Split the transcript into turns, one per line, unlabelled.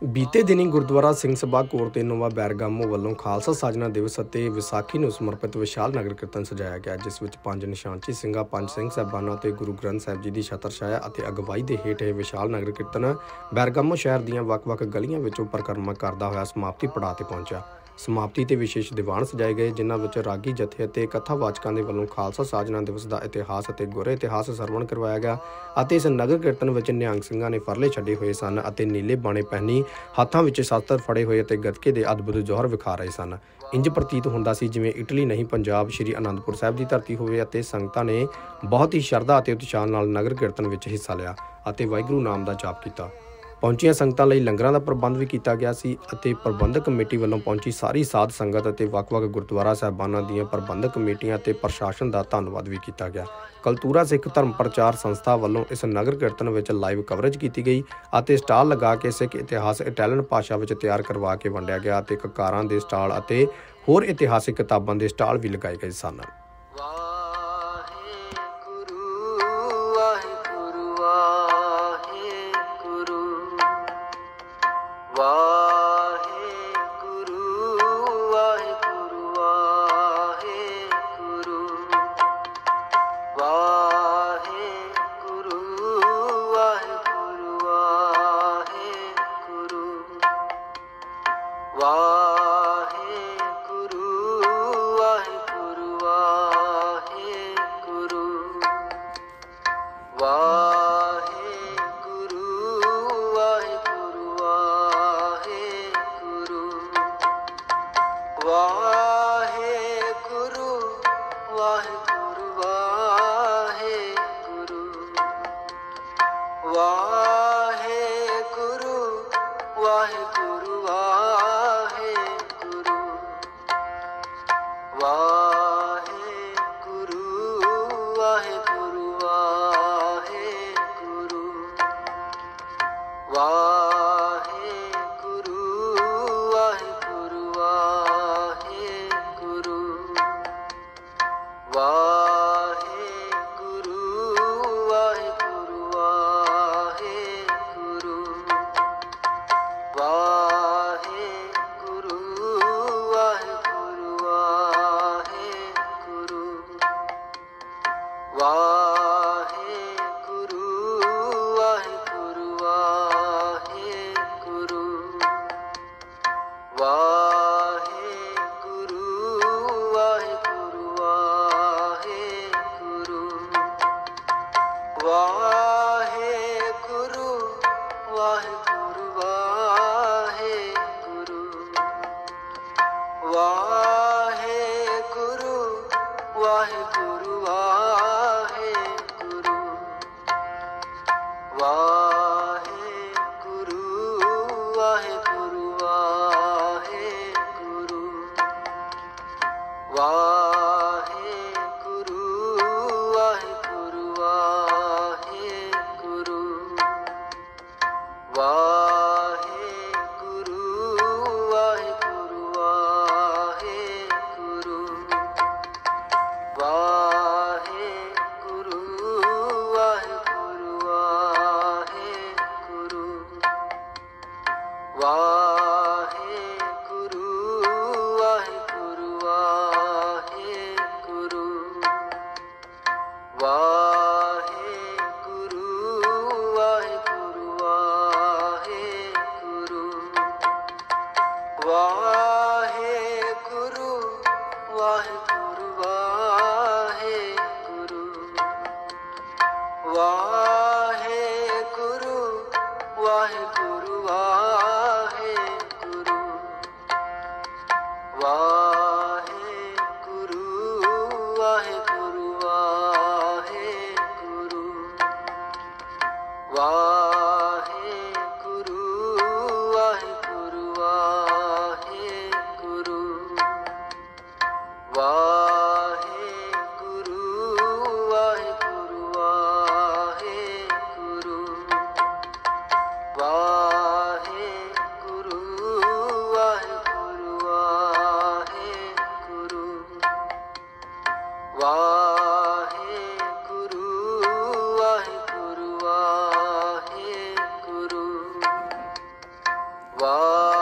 ਬੀਤੇ ਦਿਨੀ ਗੁਰਦੁਆਰਾ ਸਿੰਘ ਸਭਾ ਕੋਟ ਤੇ ਨਵਾਂ ਬੈਰਗਾਮੋ ਵੱਲੋਂ ਖਾਲਸਾ ਸਾਜਨਾ ਦਿਵਸ ਅਤੇ ਵਿਸਾਖੀ ਨੂੰ ਸਮਰਪਿਤ ਵਿਸ਼ਾਲ ਨਗਰ ਕੀਰਤਨ ਸਜਾਇਆ ਗਿਆ, ਜਿਸ ਵਿੱਚ 5 ਨਿਸ਼ਾਨਚੀ ਸਿੰਘਾਂ, 5 ਸਿੰਘ ਸਾਹਿਬਾਨਾਂ ਤੇ ਗੁਰੂ ਗ੍ਰੰਥ ਸਾਹਿਬ ਜੀ ਦੀ ਛਤਰ ਛਾਇਆ ਅਤੇ ਅਗਵਾਈ ਦੇ ਹੇਠ ਇਹ ਵਿਸ਼ਾਲ ਨਗਰ ਕੀਰਤਨ ਬੈਰਗਾਮੋ ਸ਼ਹਿਰ ਦੀਆਂ ਵੱਖ-ਵੱਖ ਗਲੀਆਂ ਵਿੱਚੋਂ ਪਰਿਕਰਮਾ ਕਰਦਾ ਹੋਇਆ ਸਮਾਪਤੀ ਪੜਾਅ ਤੇ ਪਹੁੰਚਿਆ। ਸਮਾਪਤੀ ਤੇ ਵਿਸ਼ੇਸ਼ ਦੀਵਾਨ ਸਜਾਏ ਗਏ, ਜਿਨ੍ਹਾਂ ਵਿੱਚ ਰਾਗੀ ਜਥੇ ਅਤੇ ਕਥਾਵਾਚਕਾਂ ਦੇ ਵੱਲੋਂ ਖਾਲਸਾ ਸਾਜਨਾ ਦਿਵਸ ਦਾ ਇਤਿਹਾਸ ਅਤੇ ਗੁਰੇ ਇਤਿਹਾਸ ਸਰਵਣ ਕਰਵਾਇਆ ਗਿਆ ਅਤੇ ਇਸ ਨਗਰ ਕੀਰਤਨ ਵਿੱਚ ਨਿਹੰਗ ਸਿੰਘਾਂ ਨੇ ਫਰਲੇ ਛੱਡੇ ਹੋਏ ਸਨ ਅਤੇ ਨੀਲੇ ਬਾਣੇ ਪਹਿਨੀ, ਹੱਥਾਂ ਵਿੱਚ ਸ਼ਸਤਰ ਫੜੇ ਹੋਏ ਅਤੇ ਗੱਤਕੇ ਦੇ ਅਦਭੁਤ ਜੌਹਰ ਵਿਖਾ ਰਹੇ ਸਨ। ਇੰਜ ਪ੍ਰਤੀਤ ਹੁੰਦਾ ਸੀ ਜਿਵੇਂ ਇਟਲੀ ਨਹੀਂ ਪੰਜਾਬ ਸ਼੍ਰੀ ਅਨੰਦਪੁਰ ਸਾਹਿਬ ਦੀ ਧਰਤੀ ਹੋਵੇ ਅਤੇ ਸੰਗਤਾਂ ਨੇ ਬਹੁਤ ਹੀ ਸ਼ਰਧਾ ਅਤੇ ਉਤਸ਼ਾਹ ਨਾਲ ਨਗਰ ਕੀਰਤਨ ਵਿੱਚ ਹਿੱਸਾ ਲਿਆ ਅਤੇ ਵਾਹਿਗੁਰੂ ਨਾਮ ਦਾ ਜਾਪ ਕੀਤਾ। ਪਹੁੰਚੀਆਂ ਸੰਗਤਾਂ ਲਈ ਲੰਗਰਾਂ ਦਾ ਪ੍ਰਬੰਧ ਵੀ ਕੀਤਾ ਗਿਆ ਸੀ ਅਤੇ ਪ੍ਰਬੰਧਕ ਕਮੇਟੀ ਵੱਲੋਂ ਪਹੁੰਚੀ ਸਾਰੀ ਸਾਧ ਸੰਗਤ ਅਤੇ ਵੱਖ-ਵੱਖ ਗੁਰਦੁਆਰਾ ਸਾਹਿਬਾਨਾਂ ਦੀਆਂ ਪ੍ਰਬੰਧਕ ਕਮੇਟੀਆਂ ਅਤੇ ਪ੍ਰਸ਼ਾਸਨ ਦਾ ਧੰਨਵਾਦ ਵੀ ਕੀਤਾ ਗਿਆ। ਕਲਤੂਰਾ ਸਿੱਖ ਧਰਮ ਪ੍ਰਚਾਰ ਸੰਸਥਾ ਵੱਲੋਂ ਇਸ ਨਗਰ ਕੀਰਤਨ ਵਿੱਚ ਲਾਈਵ ਕਵਰੇਜ ਕੀਤੀ ਗਈ ਅਤੇ ਸਟਾਲ ਲਗਾ ਕੇ ਸਿੱਖ ਇਤਿਹਾਸ ਇਟਾਲੀਅਨ ਭਾਸ਼ਾ ਵਿੱਚ ਤਿਆਰ ਕਰਵਾ ਕੇ ਵੰਡਿਆ ਗਿਆ ਅਤੇ ਕਕਾਰਾਂ ਦੇ ਸਟਾਲ ਅਤੇ ਹੋਰ ਇਤਿਹਾਸਿਕ ਕਿਤਾਬਾਂ ਦੇ ਸਟਾਲ ਵੀ ਲਗਾਏ ਗਏ ਸਨ।
ਵਾਹ।